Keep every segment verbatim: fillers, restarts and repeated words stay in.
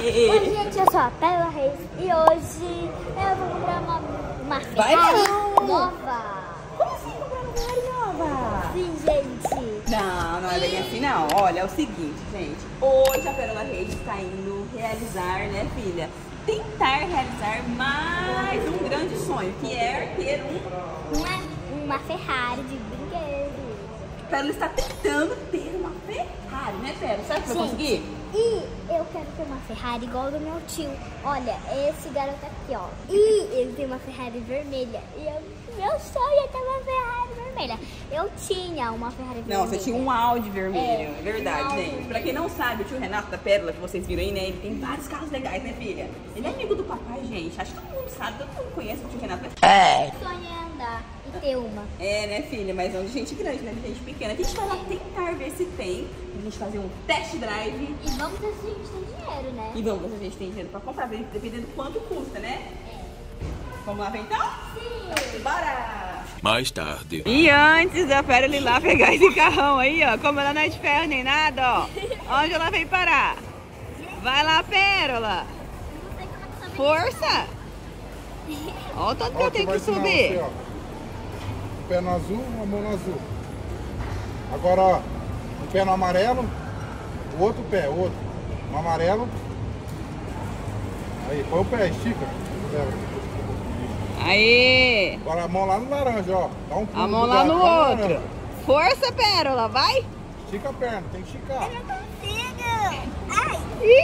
Oi, gente, eu sou a Pérola Reis e hoje eu vou comprar uma, uma Ferrari nova. Como assim comprar uma Ferrari nova? Sim, gente. Não, não é bem assim não. Olha, é o seguinte, gente. Hoje a Pérola Reis está indo realizar, né, filha? Tentar realizar mais um grande sonho, que é ter um... Uma, uma Ferrari de brinquedo. Pérola está tentando ter uma Ferrari, né, Pérola? Será que vai conseguir? E eu quero ter uma Ferrari igual do meu tio. Olha, esse garoto aqui, ó. E ele tem uma Ferrari vermelha. E eu, meu sonho é ter uma Ferrari vermelha. Eu tinha uma Ferrari vermelha. Não, você tinha um Audi vermelho, é, é verdade, um gente. vermelho. Pra quem não sabe, o tio Renato da Pérola, que vocês viram aí, né? Ele tem vários carros legais, né, filha? Ele é amigo do papai, gente. Acho que todo mundo sabe, todo mundo conhece o tio Renato. É. Meu sonho é andar e ter uma. É, né, filha? Mas não de gente grande, né? De gente pequena. A gente vai lá tentar ver se tem. A gente fazer um test drive. E vamos ver se a gente tem dinheiro, né? E vamos ver se a gente tem dinheiro pra comprar, dependendo do quanto custa, né? É. Vamos lá ver então? Sim! Bora! Mais tarde. E antes da Pérola ir lá pegar esse carrão aí, ó. Como ela não é de ferro nem nada, ó. Onde ela veio parar? Vai lá, Pérola! Força! Olha o tanto que eu tenho que subir. Você, ó. Um pé no azul, uma mão no azul. Agora, ó. Um pé no amarelo, o outro pé, o outro. No amarelo. Aí, põe o pé, estica. Aí! Agora a mão lá no laranja, ó. Dá um pulo A mão do lá lado, no tá outro. laranja. Força, Pérola, vai! Estica a perna, tem que esticar. Eu não consigo! Ai!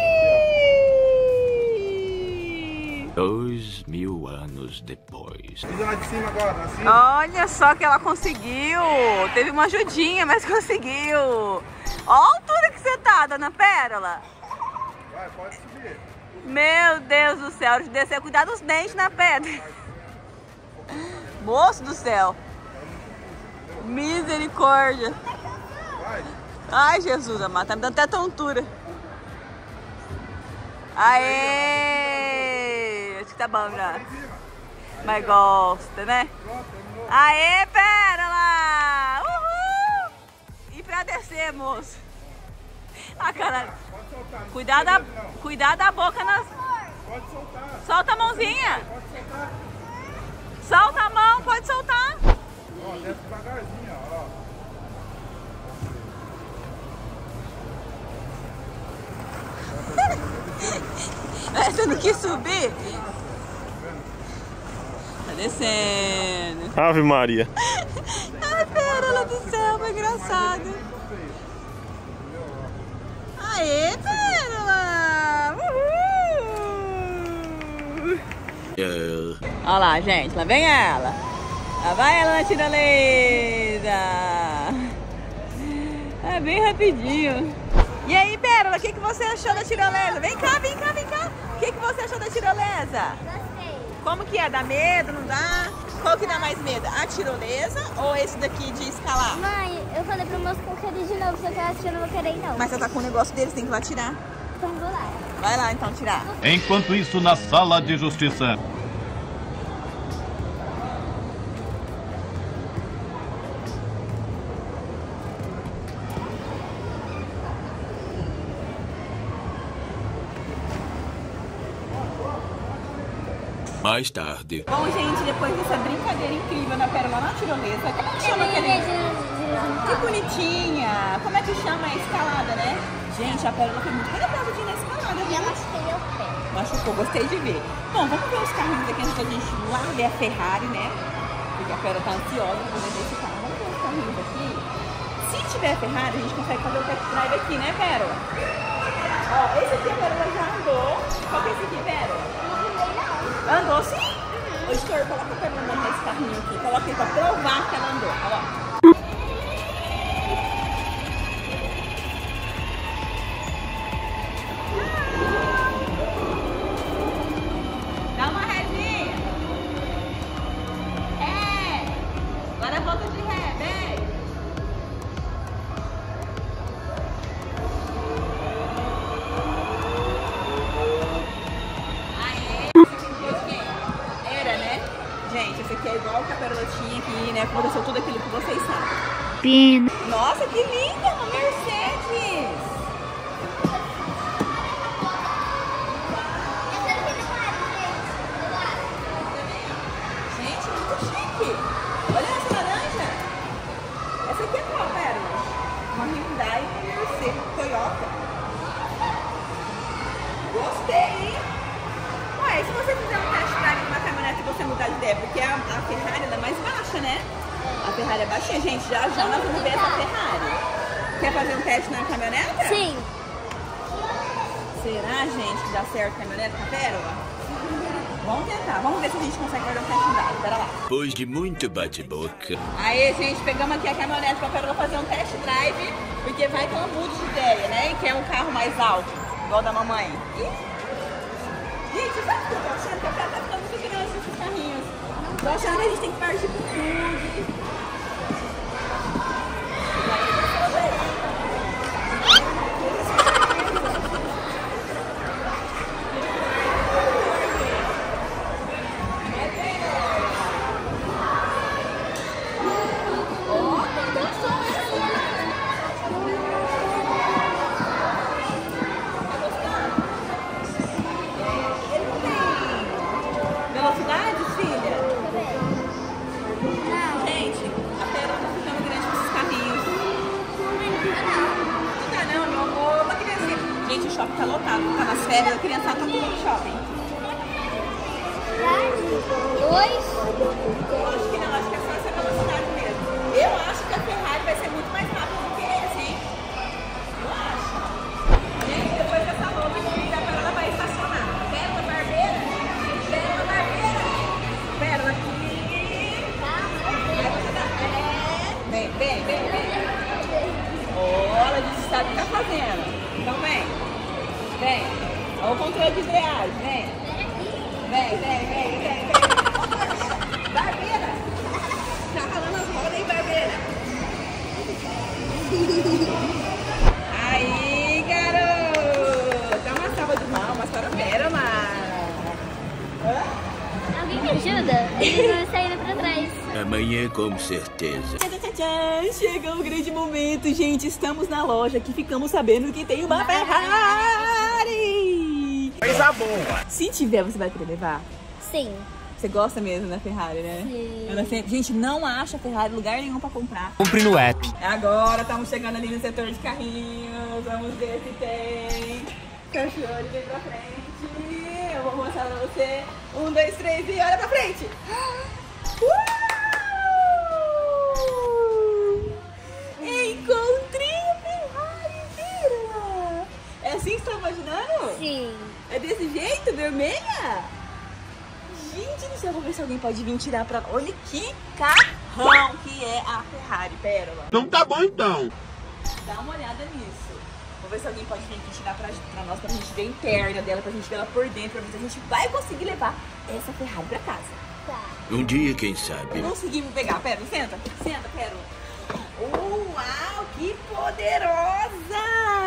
Ih! Dois mil anos depois. Fica lá de cima agora, assim. Olha só que ela conseguiu! Teve uma ajudinha, mas conseguiu! Olha a altura que você tá, dona Pérola! Vai, pode subir. Meu Deus do céu, de descer, cuidar dos dentes na pedra. Moço do céu. Misericórdia. Vai. Ai, Jesus amado, tá me dando até tontura. Aê! Acho que tá bom já. Mas gosta, né? Aê, Pérola! Uhul! E pra descer, moço? Ah, caralho. Cuidado da, cuidado da boca nas... Pode soltar. Solta a mãozinha. Pode soltar. Solta a mão, pode soltar. Ó, desce devagarzinho, ó. Você não quis subir? Tá descendo. Ave Maria. Ai, Pérola do céu, foi engraçado. Aê, Pérola! Uhul! É. Olha lá, gente, lá vem ela. Lá vai ela na tirolesa. É bem rapidinho. E aí, Pérola, o que, que você achou da tirolesa? Vem cá, vem cá, vem cá. O que, que você achou da tirolesa? Gostei. Como que é? Dá medo, não dá? Qual que dá mais medo? A tirolesa ou esse daqui de escalar? Mãe, eu falei pro meus conqueridos de novo, se eu quero assistir, eu não vou querer não. Mas você tá com o negócio deles, tem que ir lá tirar. Então vou lá. Vai lá então tirar. Enquanto isso, na sala de justiça. Mais tarde. Bom, gente, depois dessa brincadeira incrível na Pérola na tirolesa, como que chama aquele... Que bonitinha! Como é que chama a escalada, né? Gente, a Pérola foi muito corajosa na escalada, E eu viu? machuquei meu pé. Machucou, gostei de ver. Bom, vamos ver os carrinhos aqui antes da gente ir lá ver a Ferrari, né? Porque a Pérola tá ansiosa pra ver esse carro. Vamos ver os carrinhos aqui. Se tiver a Ferrari, a gente consegue fazer o test drive aqui, né, Pérola? Ó, esse aqui a Pérola já andou. Qual que é esse aqui, Pérola? Andou sim? Ô, Heitor, coloca a Pérola nesse carrinho aqui. Coloca aí pra provar que ela andou. Olha lá. Dá uma rezinha. É. Agora volta de ré, vem. Era, né? Gente, esse aqui é igual que a Pérola tinha aqui, né? Aconteceu tudo aquilo que vocês sabem. Pino. Nossa, que linda! Uma Mercedes! Ferrari é baixinha, gente. Já já nós vamos ver essa Ferrari. Quer fazer um teste na caminhoneta? Sim. Será, gente, que dá certo a caminhoneta com a Pérola? Vamos tentar. Vamos ver se a gente consegue fazer um teste drive. Pera lá. Depois de muito bate-boca. Aí, gente, pegamos aqui a caminhonete pra Pérola fazer um test drive. Porque vai que ela mude de ideia, né? E quer um carro mais alto, igual da mamãe. E... gente, sabe o que eu tô achando? Que a Pérola tá ficando muito grande esses carrinhos. Tô achando que a gente tem que partir pro fundo. O shopping tá lotado, tá nas férias, a criança tá tudo no shopping. Dois? Eu acho que não, acho que é só essa velocidade mesmo. Eu acho que a Ferrari vai ser muito mais rápida do que esse, hein? Eu acho. Gente, depois dessa volta, a Pérola vai estacionar. Pérola Barbeira, Pérola Barbeira, Pérola aqui. Aí você dá... é... Vem, vem, vem, vem. Oh, ela disse que sabe o que tá fazendo. Então vem. Vem, olha o controle de embreagem, vem. Vem, vem, vem, vem, vem. Barbeira! Tá ralando as rodas aí, Barbeira. Aí, garoto! Dá uma salva de palmas para a Pérola. Alguém me ajuda? Eles vão saindo pra trás. Amanhã, com certeza. Tchan, chegou o grande momento, gente. Estamos na loja que ficamos sabendo que tem uma Ferrari. Coisa boa. Se tiver, você vai querer levar? Sim. Você gosta mesmo da Ferrari, né? Sim. Ela sempre... gente, não acha Ferrari em lugar nenhum pra comprar. Compre no app. Agora estamos chegando ali no setor de carrinhos. Vamos ver se tem. Cachorro, vem pra frente. Eu vou mostrar pra você. Um, dois, três e olha pra frente. Uh! Encontrei a Ferrari, Pérola! É assim que você tá imaginando? Sim. É desse jeito, vermelha? Gente do céu, vou ver se alguém pode vir tirar pra... olha que carrão que é a Ferrari, Pérola. Não tá bom, então. Dá uma olhada nisso. Vou ver se alguém pode vir aqui tirar pra, pra nós, pra gente ver a interna dela, pra gente ver ela por dentro, pra ver se a gente vai conseguir levar essa Ferrari pra casa. Tá. Um dia, quem sabe. Conseguimos pegar, Pérola, senta, senta, Pérola. Uau, que poderosa!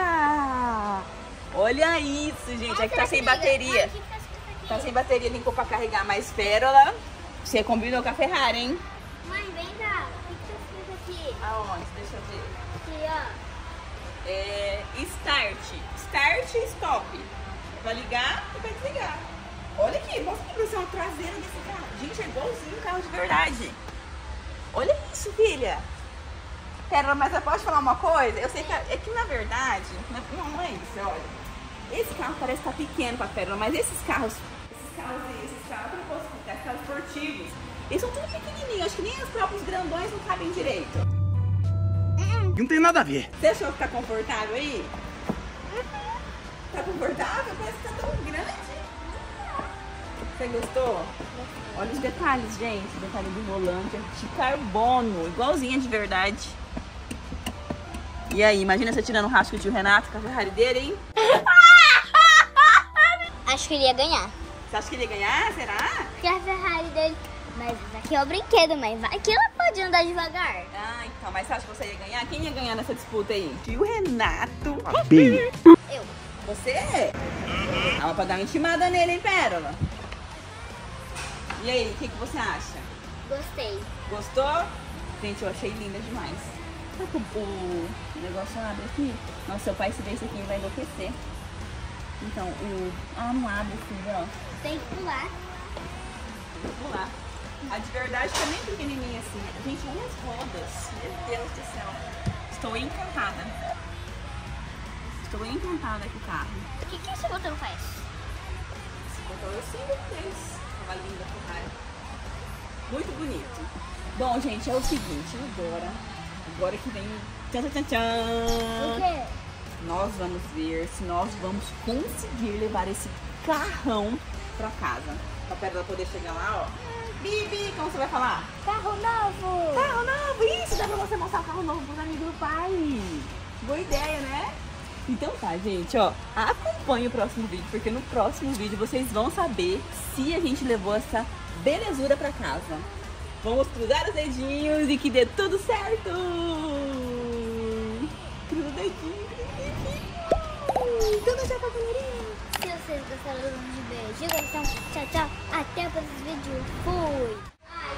Olha isso, gente, aqui tá sem bateria. Tá sem bateria, nem pra carregar mais. Pérola, você combinou com a Ferrari, hein? Mãe, vem cá. O que tá escrito aqui? Aonde? Deixa eu ver. Aqui, ó. É, start. Start e stop. Vai ligar e vai desligar. Olha aqui, mostra aqui pra você a traseira desse carro. Gente, é igualzinho um carro de verdade. Olha isso, filha. Pérola, mas eu posso falar uma coisa? Eu sei que é que na verdade, não, não é isso, olha. Esse carro parece estar pequeno pra Pérola, mas esses carros, esses carros e esses carros, eu posso explicar, esses carros esportivos, eles são tudo pequenininhos, acho que nem os próprios grandões não cabem direito. Não tem nada a ver. Você achou que tá confortável aí? Tá confortável? Parece que tá tão grande. Você gostou? Olha os detalhes, gente. O detalhe do volante é de carbono, igualzinha de verdade. E aí, imagina você tirando o rastro do tio Renato com a Ferrari dele, hein? Acho que ele ia ganhar. Você acha que ele ia ganhar? Será? Porque a Ferrari dele... Mas isso aqui é o brinquedo, mas vai que ela pode andar devagar. Ah, então. Mas você acha que você ia ganhar? Quem ia ganhar nessa disputa aí? Tio Renato. Eu. Você? Dá pra dar uma intimada nele, hein, Pérola? E aí, o que, que você acha? Gostei. Gostou? Gente, eu achei linda demais. Será que o, o negócio abre aqui? Nossa, seu pai se vê isso aqui vai enlouquecer. Então, o... ah, não abre, filho, ó. Tem que pular. Tem que pular. A de verdade tá bem pequenininha assim. Gente, olha as rodas. Meu Deus do céu. Estou encantada. Estou encantada com o carro. O que, que esse botão faz? Esse botão eu sempre fiz. Tava linda, Ferrari. Muito bonito. Bom, gente, é o seguinte, agora, agora que vem... Tchan, tchan, tchan. O quê? Nós vamos ver se nós vamos conseguir levar esse carrão pra casa. Pra Pérola poder chegar lá, ó. Bibi, como você vai falar? Carro novo! Carro novo! Isso, dá pra você mostrar o carro novo pros amigos do pai. Boa ideia, né? Então tá, gente, ó. Acompanhe o próximo vídeo, porque no próximo vídeo vocês vão saber se a gente levou essa belezura pra casa. Vamos cruzar os dedinhos e que dê tudo certo! Cruza o dedinho, cruza o dedinho! Tudo já pra galerinha! Se vocês gostaram do vídeo de beijo, então tchau, tchau. Até o próximo vídeo. Fui! Ai,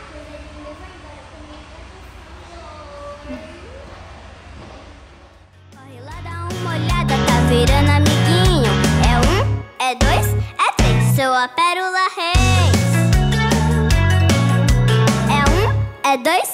corre lá, dá uma olhada, tá virando amiguinho. É um, é dois, é três. Sou a Pérola Reis. É um, é dois,